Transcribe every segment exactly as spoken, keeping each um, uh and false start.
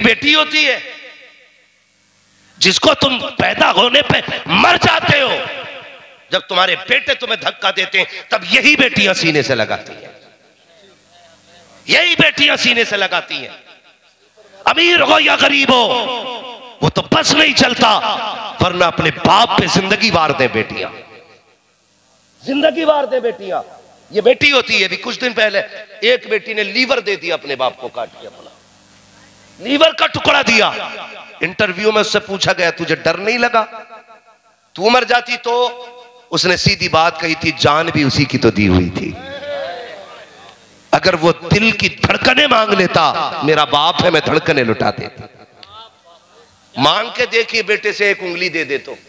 बेटी होती है जिसको तुम पैदा होने पे मर जाते हो, जब तुम्हारे बेटे तुम्हें धक्का देते हैं तब यही बेटियां सीने से लगाती हैं, यही बेटियां सीने से लगाती हैं। अमीर हो या गरीब हो वो तो बस नहीं चलता, वरना अपने बाप पे जिंदगी वार दे बेटियां, जिंदगी वार दे बेटियां। ये बेटी होती है। भी कुछ दिन पहले एक बेटी ने लीवर दे दिया अपने बाप को, काट के अपना लीवर का टुकड़ा दिया। इंटरव्यू में उससे पूछा गया तुझे डर नहीं लगा तू मर जाती तो? उसने सीधी बात कही थी, जान भी उसी की तो दी हुई थी। अगर वो दिल की धड़कने मांग लेता, मेरा बाप है, मैं धड़कने लुटा देता। मांग के देखिए बेटे से एक उंगली दे दे तो,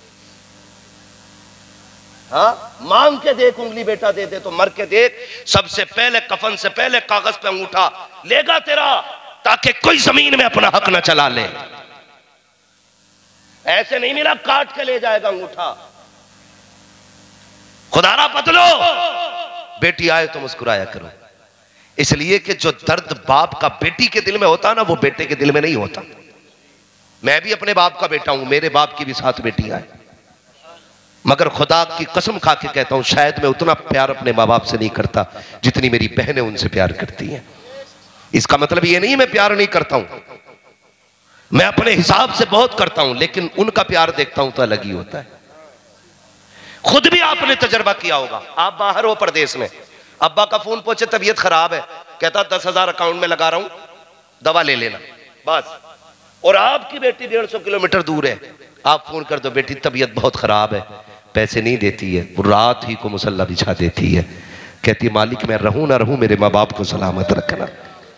हाँ मांग के देख उंगली बेटा दे दे तो, मर के देख सबसे पहले कफन से पहले कागज पे अंगूठा लेगा तेरा, ताकि कोई जमीन में अपना हक ना चला ले। ऐसे नहीं मिला काट के ले जाएगा अंगूठा। खुदारा बदलो, बेटी आए तो मुस्कुराया करो, इसलिए कि जो दर्द बाप का बेटी के दिल में होता ना वो बेटे के दिल में नहीं होता। मैं भी अपने बाप का बेटा हूं, मेरे बाप की भी सात बेटियां हैं, मगर खुदा की कसम खा के कहता हूं शायद मैं उतना प्यार अपने माँ बाप से नहीं करता जितनी मेरी बहनें उनसे प्यार करती हैं। इसका मतलब ये नहीं मैं प्यार नहीं करता हूं, मैं अपने हिसाब से बहुत करता हूं, लेकिन उनका प्यार देखता हूं तो अलग ही होता है। खुद भी आपने तजर्बा किया होगा, आप बाहर हो परदेश में, अब्बा का फोन पहुंचे तबीयत खराब है, कहता दस हजार अकाउंट में लगा रहा हूं, दवा ले लेना बस। और आपकी बेटी डेढ़ सौ किलोमीटर दूर है, आप फोन कर दो बेटी तबीयत बहुत खराब है, पैसे नहीं देती है, वो रात ही को मुसल्ला बिछा देती है, कहती है मालिक मैं रहूं ना रहूं मेरे माँ बाप को सलामत रखना।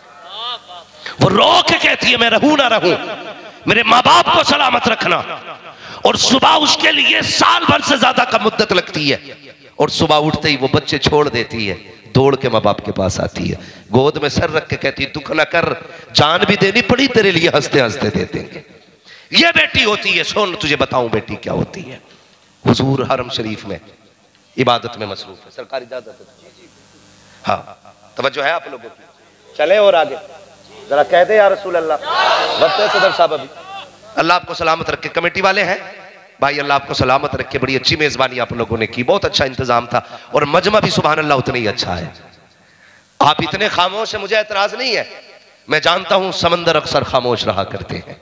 वो रो के कहती है मैं रहूं ना रहूं मेरे माँ बाप को सलामत रखना। और सुबह उसके लिए साल भर से ज्यादा का मुद्दत लगती है, और सुबह उठते ही वो बच्चे छोड़ देती है, दौड़ के माँ बाप के पास आती है, गोद में सर रख के कहती है दुख न कर, जान भी देनी पड़ी तेरे लिए हंसते हंसते दे देंगे। ये बेटी होती है। सुन तुझे बताऊं बेटी क्या होती है। हुजूर हरम शरीफ में इबादत में मसरूफ है, सरकारी इजाजत है। हाँ तवज्जो है आप लोगों की, चले और आगे जरा कह दे या रसूल अल्लाह। वक्त है सदर साहब, अभी अल्लाह आपको सलामत रखे। कमेटी वाले हैं भाई, अल्लाह आपको सलामत रखे। बड़ी अच्छी मेजबानी आप लोगों ने की, बहुत अच्छा इंतजाम था, और मजमा भी सुभान अल्लाह उतना ही अच्छा है। आप इतने खामोश हैं, मुझे एतराज नहीं है, मैं जानता हूं समंदर अक्सर खामोश रहा करते हैं,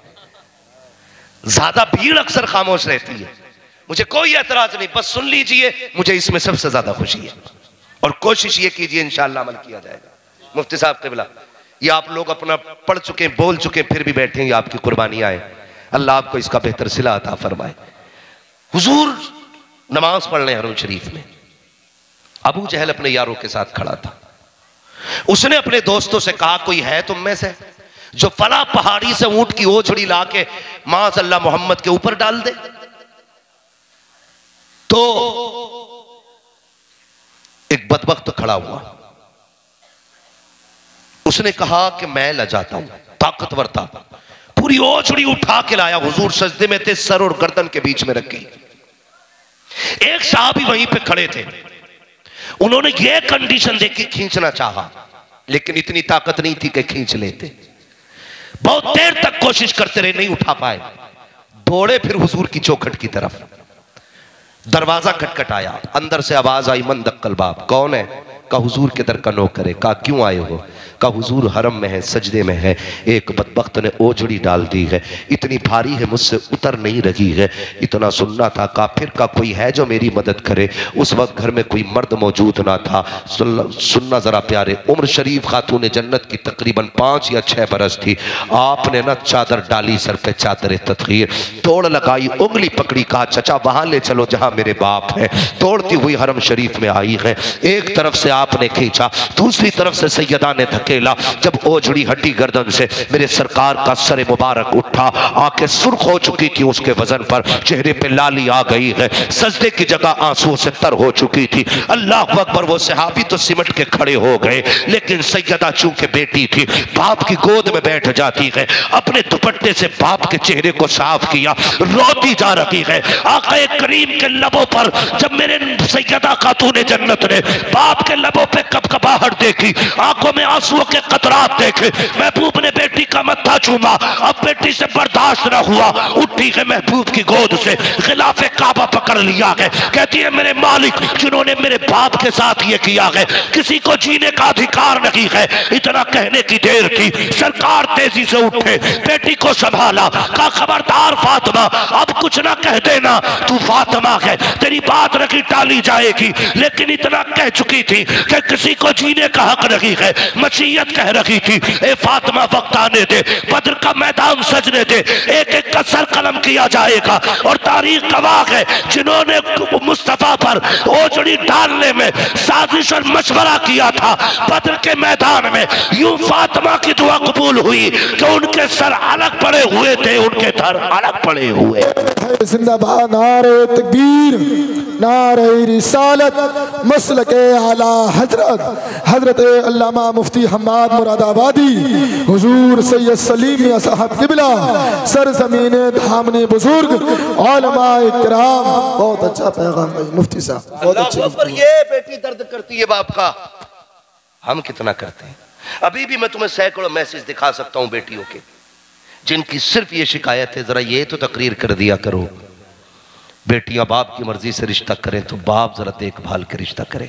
ज्यादा भीड़ अक्सर खामोश रहती है, मुझे कोई एतराज नहीं, बस सुन लीजिए, मुझे इसमें सबसे ज्यादा खुशी है। और कोशिश ये कीजिए इंशाअल्लाह अमल किया जाएगा। मुफ्ती साहब क़िबला, ये आप लोग अपना पढ़ चुके बोल चुके फिर भी बैठे हैं, आपकी कुर्बानियां हैं, अल्लाह आपको इसका बेहतर सिला अता फरमाए। हुजूर नमाज पढ़ने हरम शरीफ में, अबू जहल अपने यारों के साथ खड़ा था, उसने अपने दोस्तों से कहा कोई है तुम में से जो फला पहाड़ी से ऊंट की ओछड़ी लाके माज़अल्लाह मोहम्मद के ऊपर डाल दे? तो एक बदबख्त खड़ा हुआ, उसने कहा कि मैं लजाता हूं, ताकतवर था, पूरी ओछड़ी उठा के लाया, हुजूर सजदे में थे, सर और गर्दन के बीच में रखी। एक साहबी वहीं पे खड़े थे, उन्होंने ये कंडीशन देखी, खींचना चाहा लेकिन इतनी ताकत नहीं थी कि खींच लेते, बहुत देर तक कोशिश करते रहे, नहीं उठा पाए, दौड़े फिर हुजूर की चौखट की तरफ। दरवाजा खटखटाया, अंदर से आवाज आई मन दक्कल बाप, कौन है? का हुजूर के दर का नौकर है। कहा क्यों आए हो? का हुजूर हरम में है, सजदे में है, एक बदबख्त ने ओझड़ी डाल दी है, इतनी भारी है मुझसे उतर नहीं रही है, इतना सुनना था, काफिर का कोई है जो मेरी मदद करे? उस वक्त घर में कोई मर्द मौजूद ना था। सुनना जरा प्यारे, उम्र शरीफ खातून जन्नत की तकरीबन पाँच या छः बरस थी। आपने ना चादर डाली सर पे, चादर तत्खीर, तोड़ लगाई, उंगली पकड़ी, कहा चचा वहां ले चलो जहां मेरे बाप है। तोड़ती हुई हरम शरीफ में आई है, एक तरफ से आपने खींचा, दूसरी तरफ से सैयदा ने धकेला, जब ओझड़ी हटी गर्दन से, मेरे सरकार का सर मुबारक उठा, आंखें सुर्ख हो चुकी थी उसके वजन पर, चेहरे पे लाली आ गई है, सजदे की जगह आंसुओं से तर हो चुकी थी। अल्लाह अकबर, वो सहाबी तो सिमट के खड़े हो गए, लेकिन सैयदा चूंकि बेटी थी, बाप की गोद में बैठ जाती है, अपने दुपट्टे से बाप के चेहरे को साफ किया, रोती जा रही है। आका करीम के लबों पर जब मेरे सैयदा खातून जन्नत ने बाप के लबों पे कपकपाहट देखी, आंखों में आंसू आंसुओं के कतरात देखे। महबूब ने बेटी का मत्था चूमा, अब बेटी से बर्दाश्त न हुआ, उठी है महबूब की गोद से, खिलाफे काबा पकड़ लिया है। कहती है मेरे मालिक जिन्होंने मेरे बाप के साथ ये किया है, किसी को जीने का अधिकार नहीं है। इतना कहने की देर थी, सरकार तेजी से उठे, बेटी को संभाला, कहा खबरदार फातिमा, अब कुछ ना कह देना, तू फातिमा है, तेरी बात नहीं टाली जाएगी। लेकिन इतना कह चुकी थी कि किसी को जीने का हक नहीं है। मसीयत कह रही थी, ए फातिमा वक्त आने दे, बद्र का मैदान सजने दे, एक एक का सर कलम किया जाएगा। और तारीख गवाह है जिन्होंने मुस्तफा पर ओजड़ी डालने में साजिश और मशवरा किया था, बद्र के मैदान में यूं फातिमा की दुआ कबूल हुई कि उनके सर अलग पड़े हुए थे, उनके सर अलग पड़े हुए। जिंदाबाद नारे तकबीर, नारे रिसालत, मसलके आला हजरत हजरत अल्लामा मुफ्ती हम्माद मुरादाबादी, हुजूर सैयद सलीम मियां साहब किबला, सरजमीन धामनी बुजुर्ग, उलमा इकराम। बहुत अच्छा पैगाम भाई मुफ्ती साहब, बहुत अच्छे। पर ये बेटी दर्द करती है बाप का, हम कितना करते हैं। अभी भी मैं तुम्हें सैकड़ों मैसेज दिखा सकता हूं बेटियों के, जिनकी सिर्फ ये शिकायत है जरा ये तो तकरीर कर दिया करो, बेटियां बाप की मर्जी से रिश्ता करें तो बाप जरा देखभाल के रिश्ता करें।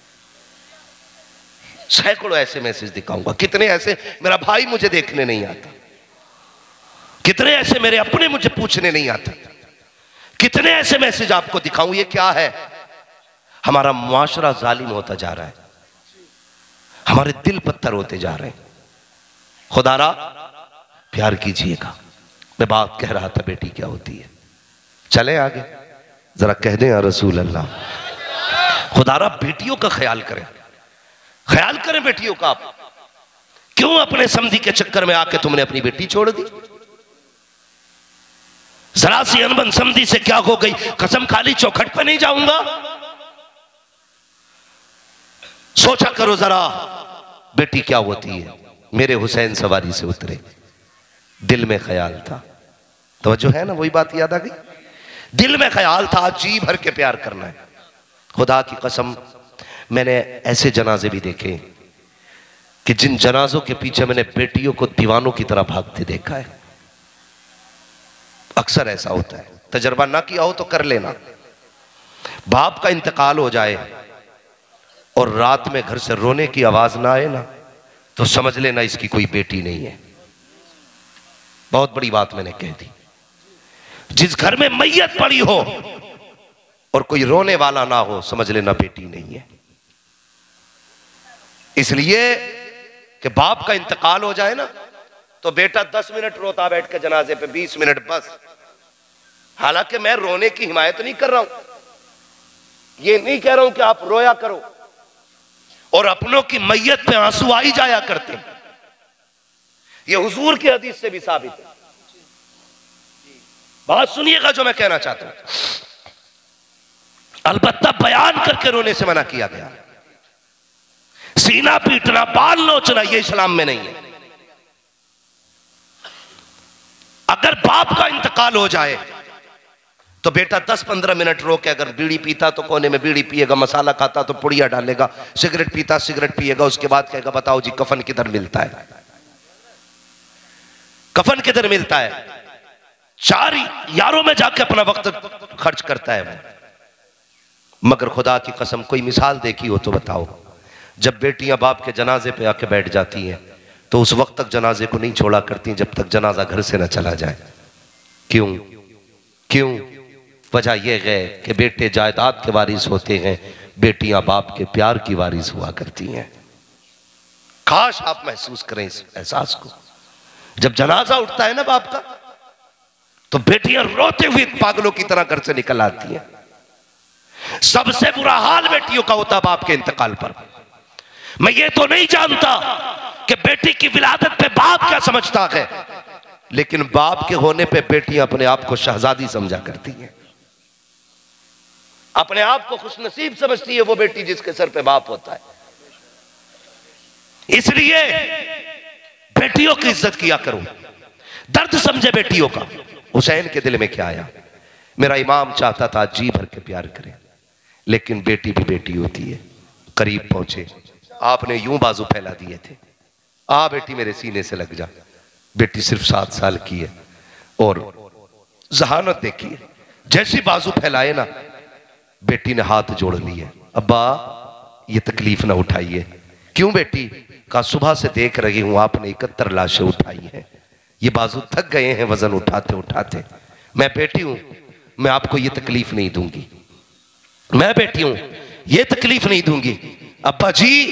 सैकड़ों ऐसे मैसेज दिखाऊंगा, कितने ऐसे मेरा भाई मुझे देखने नहीं आता, कितने ऐसे मेरे अपने मुझे पूछने नहीं आता, कितने ऐसे मैसेज आपको दिखाऊं। ये क्या है? हमारा मुआशरा जालिम होता जा रहा है, हमारे दिल पत्थर होते जा रहे हैं। खुदारा प्यार कीजिएगा। मैं बात कह रहा था बेटी क्या होती है, चले आगे जरा कह दें या रसूल अल्लाह। खुदारा बेटियों का ख्याल करें, ख्याल करें बेटियों का। आप क्यों अपने समधी के चक्कर में आके तुमने अपनी बेटी छोड़ दी? जरा सी अनबन समधी से क्या हो गई, कसम खाली चौखट पे नहीं जाऊंगा। सोचा करो जरा बेटी क्या होती है। मेरे हुसैन सवारी से उतरे, दिल में ख्याल था, तो जो है ना वही बात याद आ गई, दिल में ख्याल था जी भर के प्यार करना है। खुदा की कसम मैंने ऐसे जनाजे भी देखे कि जिन जनाजों के पीछे मैंने बेटियों को दीवानों की तरह भागते देखा है। अक्सर ऐसा होता है, तजर्बा ना किया हो तो कर लेना। बाप का इंतकाल हो जाए और रात में घर से रोने की आवाज ना आए ना, तो समझ लेना इसकी कोई बेटी नहीं है। बहुत बड़ी बात मैंने कह दी। जिस घर में मैयत पड़ी हो और कोई रोने वाला ना हो, समझ लेना बेटी नहीं है। इसलिए कि बाप का इंतकाल हो जाए ना, तो बेटा दस मिनट रोता बैठ के जनाजे पे, बीस मिनट बस। हालांकि मैं रोने की हिमायत नहीं कर रहा हूं, ये नहीं कह रहा हूं कि आप रोया करो, और अपनों की मैयत पे आंसू आई जाया करते हैं। ये हुजूर की हदीस से भी साबित है। बात सुनिएगा जो मैं कहना चाहता हूं। अलबत्ता बयान करके रोने से मना किया गया। सीना पीटना, बाल नोचना, ये इस्लाम में नहीं है। अगर बाप का इंतकाल हो जाए तो बेटा दस पंद्रह मिनट रो के, अगर बीड़ी पीता तो कोने में बीड़ी पिएगा, मसाला खाता तो पुड़िया डालेगा, सिगरेट पीता सिगरेट पिएगा, उसके बाद कहेगा बताओ जी कफन किधर मिलता है, कफन किधर मिलता है। चार यारों में जाके अपना वक्त खर्च करता है वो। मगर खुदा की कसम कोई मिसाल देखी हो तो बताओ, जब बेटियां बाप के जनाजे पे आके बैठ जाती हैं तो उस वक्त तक जनाजे को नहीं छोड़ा करती जब तक जनाजा घर से ना चला जाए। क्यों क्यों? वजह यह है कि बेटे जायदाद के वारिस होते हैं, बेटियां बाप के प्यार की वारिस हुआ करती हैं। काश आप महसूस करें इस एहसास को। जब जनाजा उठता है ना बाप का, तो बेटियां रोते हुए पागलों की तरह घर से निकल आती हैं। सबसे बुरा हाल बेटियों का होता बाप के इंतकाल पर। मैं ये तो नहीं जानता कि बेटी की विलादत पे बाप क्या समझता है, लेकिन बाप के होने पे बेटियां अपने आप को शहजादी समझा करती हैं, अपने आप को खुशनसीब समझती है वो बेटी जिसके सर पे बाप होता है। इसलिए बेटियों की इज्जत किया करो, दर्द समझे बेटियों का। हुसैन के दिल में क्या आया? मेरा इमाम चाहता था जी भर के प्यार करें, लेकिन बेटी भी बेटी होती है। करीब पहुंचे, आपने यूं बाजू फैला दिए थे, आ बेटी मेरे सीने से लग जा। बेटी सिर्फ सात साल की है और जहानत देखिए, जैसी बाजू फैलाए ना बेटी ने हाथ जोड़ लिए, अब्बा ये तकलीफ ना उठाइए। क्यों बेटी? कहा सुबह से देख रही हूं आपने इकहत्तर लाशें उठाई हैं, ये बाजू थक गए हैं वजन उठाते उठाते। मैं बेटी हूं, मैं आपको ये तकलीफ नहीं दूंगी, मैं बेटी हूं ये तकलीफ नहीं दूंगी। अब्बा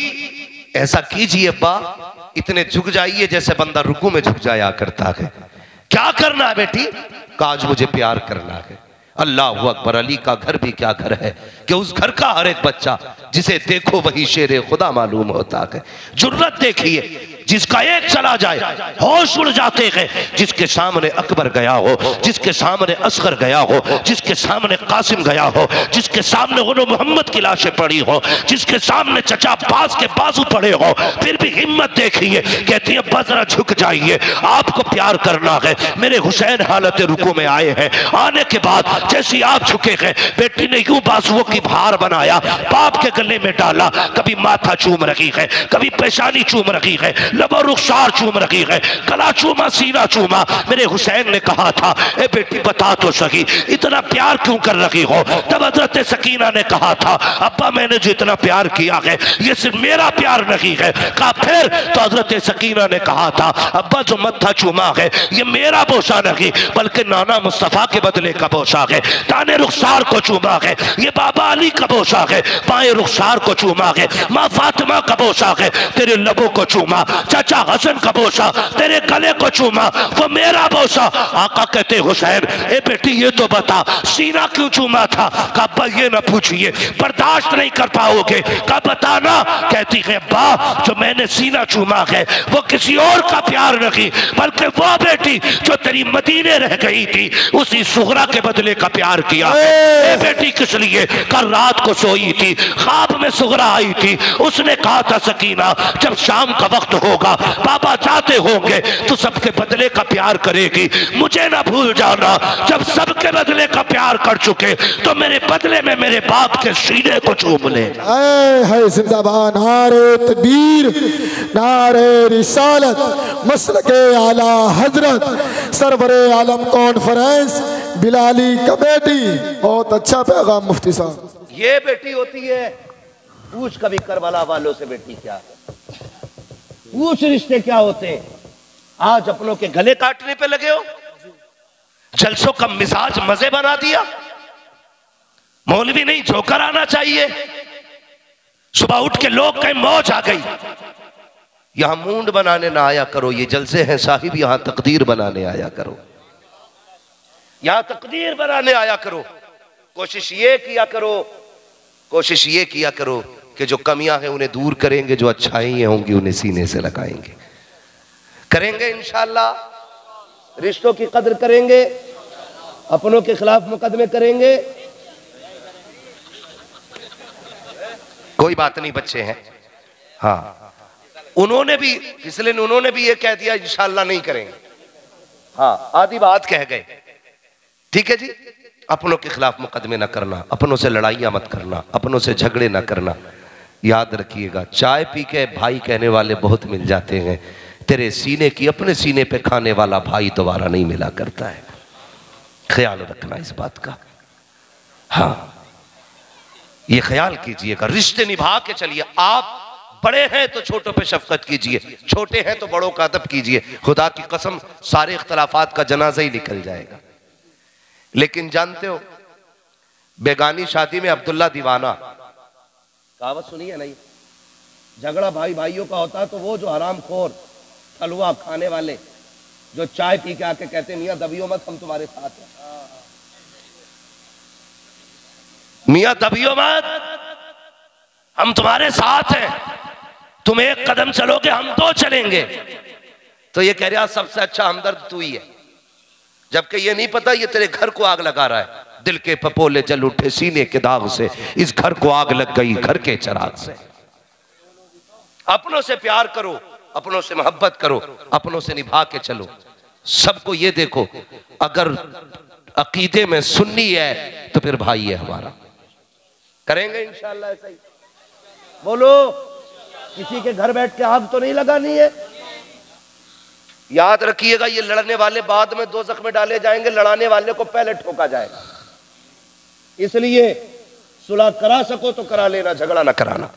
जी ऐसा कीजिए अब्बा, इतने झुक जाइए जैसे बंदा रुकू में झुक जाया करता है। क्या करना है बेटी? काज मुझे प्यार करना है। अल्लाह अकबर, अली का घर भी क्या घर है कि उस घर का हर एक बच्चा जिसे देखो वही शेरे खुदा मालूम होता है। जुर्रत देखिए, जिसका एक चला जाए होश उड़ जाते हैं, जिसके सामने अकबर गया हो, जिसके सामने असगर गया हो, जिसके सामने कासिम गया हो, जिसके सामने गुरु मोहम्मद की लाशें पड़ी हो, जिसके सामने चचा अब्बास के बाजू पड़े हो, फिर भी हिम्मत देखिए, कहती है बस जरा झुक जाइए, आपको प्यार करना है। मेरे हुसैन हालत रुकू में आए हैं, आने के बाद जैसी आप झुके हैं, बेटी ने यूं बाजुओं की भार बनाया, बाप के गले में डाला, कभी माथा चूम रही है, कभी पेशानी चूम रही है, लबो रुखसार चूम रही है, गला चूमा, सीना चूमा। मेरे हुसैन ने कहा था ए बेटी बता तो सही इतना प्यार क्यों कर रही हो? तब हजरत सकीना ने कहा था अब्बा मैंने जो इतना प्यार किया है ये सिर्फ मेरा प्यार नहीं है। कहा फिर? तो हजरत सकीना ने कहा था अब्बा जो मत्था चूमा है ये मेरा बोसा नहीं बल्कि नाना मुस्तफा के बदले का बोसा है। ताने रुखसार को चूमा है ये बाबा अली का बोसा है, पाए रुखसार को चूमा है माँ फातिमा का बोसा है, तेरे लबों को चूमा चाचा हसन का बोसा, तेरे गले को चूमा वो मेरा बोसा। आका कहते हुसैन ए बेटी ये तो बता सीना क्यों चूमा था? कहा अब्बा ये ना पूछिए, बर्दाश्त नहीं कर पाओगे। कहा बताना? कहती है अब्बा जो मैंने सीना चूमा है वो किसी और का प्यार नहीं बल्कि वो बेटी जो तेरी मदीने रह गई थी उसी सुगरा के बदले का प्यार किया। ए बेटी किस लिए? कल रात को सोई थी, ख्वाब में सुगरा आई थी, उसने कहा था सकीना जब शाम का वक्त होगा बाबा जाते होंगे तो सबके बदले का प्यार करेगी, मुझे ना भूल जाना। जब सबके बदले का प्यार कर चुके तो मेरे बदले में मेरे बाप के सीने को चूम ले। है जिंदाबाद नारे तकबीर, नारे रिसालत, मसलके आला हजरत, सरवरे आलम कॉन्फ्रेंस, बिलाली कमेटी। बहुत अच्छा पैगाम मुफ्ती साहब। ये बेटी होती है, पूछ कभी करबला वालों से बेटी क्या है, पूछ रिश्ते क्या होते हैं। आज अपनों के गले काटने पे लगे हो, जलसों का मिजाज मजे बना दिया। मौलवी नहीं जोकर आना चाहिए, सुबह उठ के लोग कहीं मौज आ गई। यहां मूंड बनाने ना आया करो, ये जलसे हैं साहिब, यहां तकदीर बनाने आया करो, यहां तकदीर बनाने आया करो। कोशिश ये किया करो, कोशिश ये किया करो कि जो कमियां हैं उन्हें दूर करेंगे, जो अच्छाई होंगी उन्हें सीने से लगाएंगे, करेंगे इंशाअल्लाह। रिश्तों की कदर करेंगे, अपनों के खिलाफ मुकदमे करेंगे। कोई बात नहीं, बच्चे हैं। हाँ उन्होंने भी इसलिए उन्होंने भी ये कह दिया इंशाअल्लाह नहीं करेंगे। हाँ आधी बात कह गए, ठीक है जी। अपनों के खिलाफ मुकदमे ना करना, अपनों से लड़ाइयां मत करना, अपनों से झगड़े ना करना। याद रखिएगा चाय पी के भाई कहने वाले बहुत मिल जाते हैं, तेरे सीने की अपने सीने पे खाने वाला भाई दोबारा नहीं मिला करता है। ख्याल रखना इस बात का। हाँ ये ख्याल कीजिएगा, रिश्ते निभा के चलिए। आप बड़े हैं तो छोटों पे शफकत कीजिए, छोटे हैं तो बड़ों का अदब कीजिए। खुदा की कसम सारे इख्तलाफात का जनाजा ही निकल जाएगा। लेकिन जानते हो बेगानी शादी में अब्दुल्ला दीवाना, कहावत सुनी है नहीं, झगड़ा भाई भाइयों का होता है तो वो जो हराम खोर हलवा खाने वाले जो चाय पी के आके कहते मियां दबियो मत हम तुम्हारे साथ हैं, मियां दबियो मत हम तुम्हारे साथ हैं, तुम एक कदम चलोगे हम दो चलेंगे। तो ये कह रहा सबसे अच्छा हमदर्द तू ही है, जबकि ये नहीं पता ये तेरे घर को आग लगा रहा है। दिल के पपोले जल उठे सीने के दाग से, इस घर को आग लग गई घर के चराग से। अपनों से प्यार करो, अपनों से मोहब्बत करो, अपनों से निभा के चलो। सबको ये देखो अगर अकीदे में सुन्नी है तो फिर भाई है हमारा। करेंगे इंशाअल्लाह ऐसा ही। बोलो किसी के घर बैठ के आग तो नहीं लगानी है। याद रखिएगा, ये लड़ने वाले बाद में दोज़ख में डाले जाएंगे, लड़ाने वाले को पहले ठोका जाएगा। इसलिए सुलह करा सको तो करा लेना, झगड़ा ना कराना।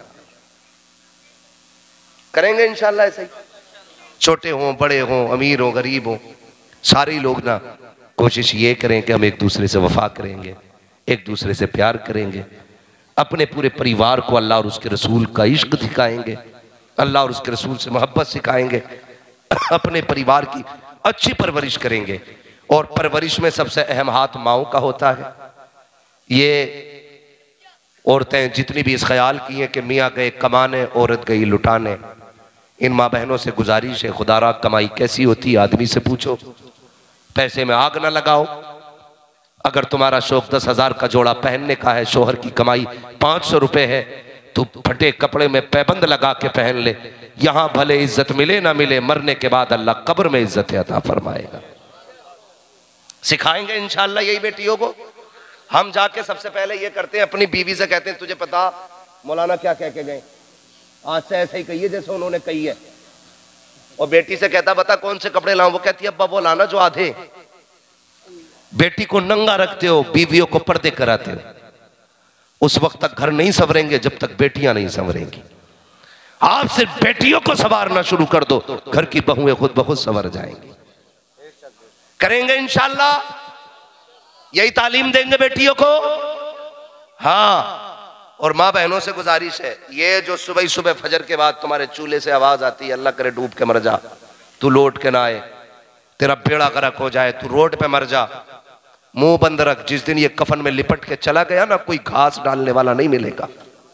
करेंगे इंशाल्लाह ऐसे ही, छोटे हों बड़े हों अमीर हों गरीब हों, सारे लोग ना कोशिश ये करें कि हम एक दूसरे से वफा करेंगे, एक दूसरे से प्यार करेंगे, अपने पूरे परिवार को अल्लाह और उसके रसूल का इश्क दिखाएंगे, अल्लाह और उसके रसूल से मोहब्बत सिखाएंगे, अपने परिवार की अच्छी परवरिश करेंगे। और परवरिश में सबसे अहम हाथ माओ का होता है। ये औरतें जितनी भी इस ख्याल की हैं कि मियाँ गए कमाने औरत गई लुटाने, इन माँ बहनों से गुजारिश है, खुदारा कमाई कैसी होती है आदमी से पूछो, पैसे में आग ना लगाओ। अगर तुम्हारा शौक दस हजार का जोड़ा पहनने का है, शोहर की कमाई पांच सौ रुपए है, तो फटे कपड़े में पैबंद लगा के पहन ले। यहां भले इज्जत मिले ना मिले, मरने के बाद अल्लाह कब्र में इज्जत अता फरमाएगा। सिखाएंगे इंशाअल्लाह यही बेटियों को। हम जाके सबसे पहले ये करते हैं, अपनी बीवी से कहते हैं तुझे पता मौलाना क्या कह के गए, आज से ऐसे ही कहिए जैसे उन्होंने कही है। और बेटी से कहता बता कौन से कपड़े लाऊं, वो कहती है अब्बा वो लाना जो आधे। बेटी को नंगा रखते हो, बीवियों को पर्दे कराते हो। उस वक्त तक घर नहीं संवरेंगे जब तक बेटियां नहीं संवरेंगी। आप सिर्फ बेटियों को संवारना शुरू कर दो, घर की बहुएं खुद बहुत संवर जाएंगी। करेंगे इंशाअल्लाह, यही तालीम देंगे बेटियों को। हाँ, और माँ बहनों से गुजारिश है, ये जो सुबह सुबह फजर के बाद तुम्हारे चूल्हे से आवाज आती है, अल्लाह करे डूब के मर जा, तू लौट के ना आए, तेरा बेड़ा गर्क हो जाए, तू रोड पे मर जा, मुंह बंद रख। जिस दिन ये कफन में लिपट के चला गया ना, कोई घास डालने वाला नहीं मिलेगा।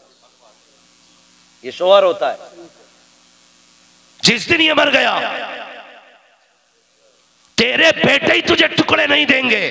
ये शोहर होता है, जिस दिन ये मर गया तेरे बेटे ही तुझे टुकड़े नहीं देंगे।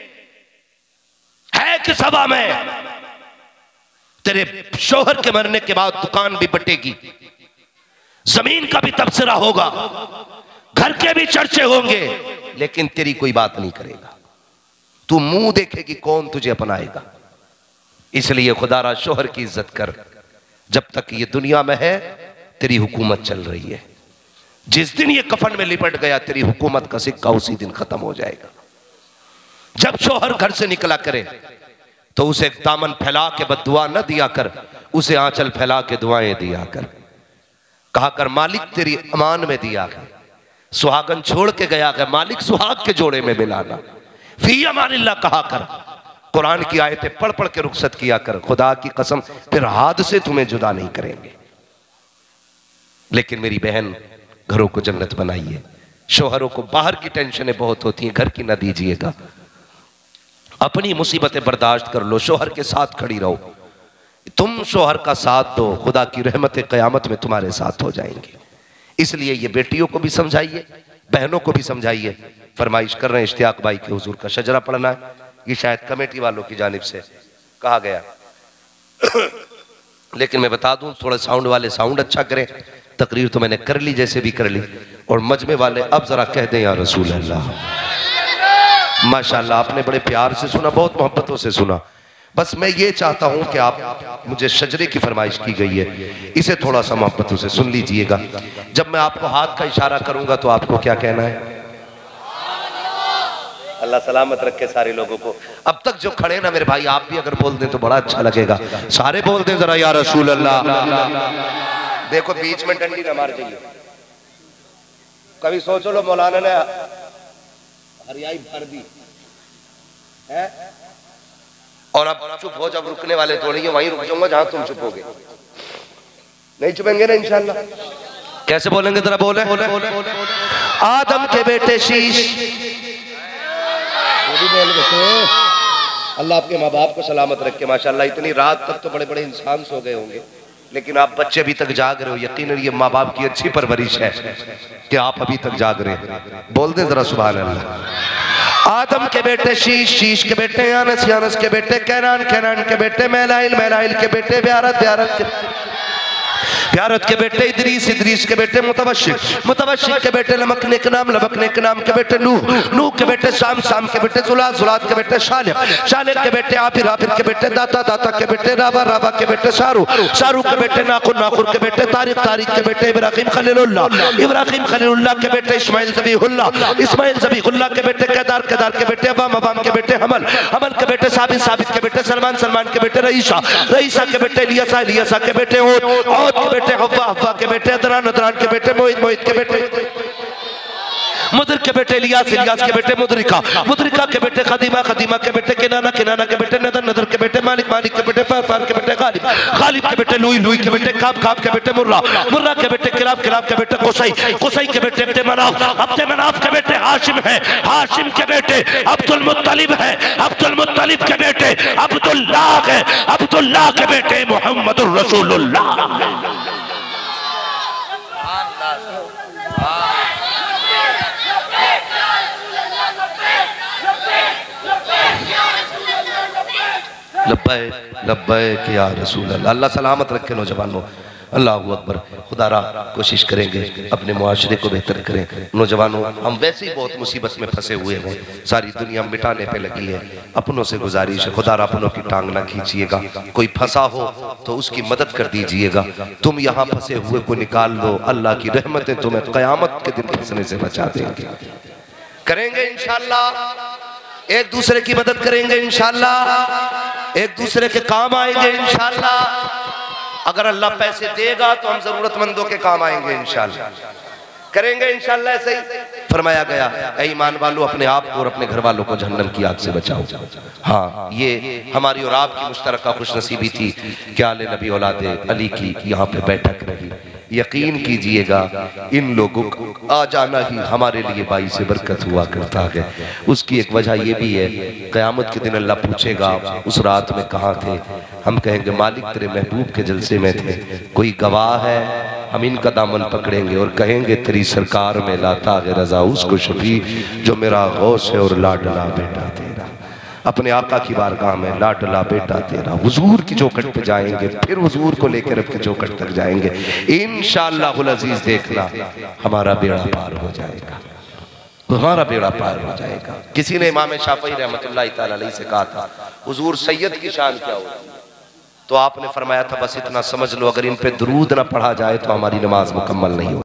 है कि सभा में तेरे शोहर के मरने के बाद दुकान भी बटेगी, जमीन का भी तबसरा होगा, घर के भी चर्चे होंगे, लेकिन तेरी कोई बात नहीं करेगा। तू मुंह देखेगी कौन तुझे अपनाएगा। इसलिए खुदारा शोहर की इज्जत कर। जब तक ये दुनिया में है तेरी हुकूमत चल रही है, जिस दिन ये कफन में लिपट गया तेरी हुकूमत का सिक्का उसी दिन खत्म हो जाएगा। जब शोहर घर से निकला करे तो उसे दामन फैला के बद्दुआ न दिया कर, उसे आंचल फैला के दुआएं दिया कर। कहा कर मालिक तेरी अमान में दिया कर। सुहागन छोड़ के गया कर, मालिक सुहाग के जोड़े में मिलाना। फी अमानिल्लाह कहा कर। कुरान की आयतें पढ़ पढ़ के रुखसत किया कर। खुदा की कसम फिर हाथ से तुम्हें जुदा नहीं करेंगे। लेकिन मेरी बहन, घरों को जन्नत बनाइए। शोहरों को बाहर की टेंशनें बहुत होती हैं, घर की ना दीजिएगा। अपनी मुसीबतें बर्दाश्त कर लो, शोहर के साथ खड़ी रहो। तुम शोहर का साथ दो, खुदा की रहमतें क़यामत में तुम्हारे साथ हो जाएंगे। इसलिए ये बेटियों को भी समझाइए, बहनों को भी समझाइए। फरमाइश कर रहे हैं इश्तियाक भाई के हुजूर का शजरा पढ़ना है, ये शायद कमेटी वालों की जानिब से कहा गया। लेकिन मैं बता दूं, थोड़ा साउंड वाले साउंड अच्छा करें। तकरीर तो मैंने कर ली जैसे भी कर ली, और मजमे वाले अब जरा कह दें या रसूल अल्लाह। माशाल्लाह आपने बड़े प्यार से सुना, बहुत मोहब्बतों से सुना। बस मैं ये चाहता हूं कि आप, मुझे शजरे की फरमाइश की गई है, इसे थोड़ा सा मोहब्बतों से सुन लीजिएगा। जब मैं आपको हाथ का इशारा करूंगा तो आपको क्या कहना है? अल्लाह सलामत रखे सारे लोगों को। अब तक जो खड़े ना मेरे भाई, आप भी अगर बोल दें तो बड़ा अच्छा लगेगा। सारे बोल दें जरा या रसूल अल्लाह। देखो बीच में डंडी ना मार जाइए। कभी सोचो लो मौलाना ने हरियाई भर दी है, और अब चुप हो, जब रुकने वाले थोड़ी है वहीं रुक जाऊंगा जहां तुम चुपोगे। नहीं चुपेंगे ना इंशाल्लाह। कैसे बोलेंगे जरा बोले, बोले, बोले, बोले, बोले। आदम के बेटे शीश, अल्लाह आपके माँ बाप को सलामत रखे। माशाल्लाह इतनी रात तक तो बड़े बड़े इंसान सो गए होंगे, लेकिन आप बच्चे अभी तक जाग रहे हो। यकीनन ये माँ बाप की अच्छी परवरिश है कि आप अभी तक जाग रहे हैं। बोल दें जरा सुभान अल्लाह। आदम के बेटे शीश, शीश के बेटे यानस, यानस के बेटे कैनान, कैनान के बेटे मैलाइल, मैलाइल के बेटे ब्यारत, ब्यारत के प्यारत के बेटे इदरीस, इदरीस के बेटे मुतवशिक, मुतवशिक के बेटे लमकने के नाम, लमकने के नाम के बेटे नूह, नूह के बेटे शाम, शाम के बेटे जुलाद, जुलाद के बेटे शालिक, शालिक के बेटे आफिर, आफिर के बेटे दाता, दाता के बेटे राबा, राबा के बेटे शारू, शारू के बेटे नाखुर, नाखुर के बेटे तारिक, तारिक के बेटे इब्राहिम खलीलुल्लाह, इब्राहिम खलीलुल्लाह के बेटे इस्माइल ज़बीहुल्लाह, इस्माइल ज़बीहुल्लाह के बेटे केदार, केदार के बेटे अबाम, अबाम के बेटे हमल, हमल के बेटे साबित, साबित के बेटे सलमान, सलमान के बेटे रईसा, रईसा के बेटे इलियासा, इलियासा के बेटे औद, औद के बेटे हव्वा, हव्वा के बेटे अदरान, अदरान के बेटे मोहित, मोहित के बेटे मुदर के बेटे इलियास, इलियास के बेटे मुदरिका, मुदरिका के बेटे खदीमा, खदीमा के बेटे किनाना, किनाना के बेटे नदर, नदर के बेटे मालिक, मालिक के बेटे फार, फार के बेटे गालिब, गालिब के बेटे लुई, लुई के बेटे काब, काब के बेटे मुर्रा, मुर्रा के बेटे किलाब, किलाब के बेटे कुसै, कुसै के बेटे अब्दे मनाफ, अब्दे मनाफ के बेटे हाशिम है, हाशिम के बेटे अब्दुल मुत्तलिब है, अब्दुल मुत्तलिब के बेटे अब्दुल्लाह है, अब्दुल्लाह के बेटे मुहम्मदुर रसूलुल्लाह। लब्बैक लब्बैक या रसूल अल्लाह। अल्लाह सलामत रखे नौजवानों, अल्लाहू अकबर। खुदारा कोशिश करेंगे अपने मुआशरे को बेहतर करें। नौजवानों, हम वैसे ही बहुत मुसीबत में फंसे हुए हैं, सारी दुनिया मिटाने पे लगी है। अपनों से गुजारिश है, खुदारा अपनों की टांग ना खींचिएगा। कोई फंसा हो तो उसकी मदद कर दीजिएगा। तुम यहाँ फंसे हुए को निकाल लो, अल्लाह की रहमतें तुम्हें क़यामत के दिन फंसने से बचा देंगे। करेंगे इंशाअल्लाह, एक दूसरे की मदद करेंगे इंशाअल्लाह, एक दूसरे के काम आएंगे इंशाअल्लाह। अगर अल्लाह पैसे देगा तो हम जरूरतमंदों के काम आएंगे इंशाअल्लाह, करेंगे इंशाअल्लाह। ऐसे ही फरमाया गया, ऐ ईमान वालों अपने आप को और अपने घर वालों को जहन्नम की आग से बचाओ। हाँ, ये हमारी और आपकी मुश्तरका खुशनसीबी थी कि आले नबी औलादे अली की यहाँ पे बैठक रही। यकीन कीजिएगा इन लोगों को आ जाना ही हमारे लिए बाईस बरकत हुआ करता है। उसकी एक वजह यह भी है, क़यामत के दिन अल्लाह पूछेगा उस रात में कहाँ थे? हम कहेंगे मालिक तेरे महबूब के जलसे में थे। कोई गवाह है? हम इनका दामन पकड़ेंगे और कहेंगे तेरी सरकार में लाता है रजा उसको शफी जो मेरा गौस है और लाडला बेटा तेरा। अपने आका की बारगाह में लाडला बेटा तेरा, हुजूर की चौखट पे जाएंगे, फिर हुजूर को लेकर अपनी चौखट तक जाएंगे इंशाअल्लाहुल अजीज। देखना हमारा बेड़ा पार हो जाएगा, हमारा बेड़ा पार हो जाएगा। किसी ने इमाम शाफई रहमतुल्लाह तआला अलैहि से कहा था, हुजूर सैयद की शान क्या होती? तो आपने फरमाया था बस इतना समझ लो, अगर इन पे दुरूद ना पढ़ा जाए तो हमारी नमाज मुकम्मल नहीं हो।